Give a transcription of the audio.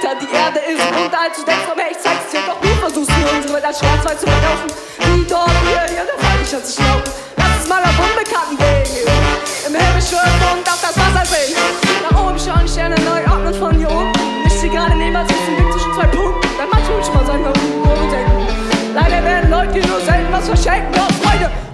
Alter, die Erde ist rund, als du denkst, komm her, ich zeig's dir. Doch du versuchst mir unsere Welt als schwarz-weiß zu verkaufen. Wie dort, hier, der Fall, ich hat's schnauben. Lass es mal auf unbekannten Wegen im Himmel schwimmen und auf das Wasser sehen. Nach oben schauen, Sterne neu ordnen von hier oben. Ich stehe gerade neben uns, ist ein Weg zwischen zwei Punkten. Dann manchmal schon mal sein, warum wir denken. Leider werden Leute nur selten was verschenken, aus Freude.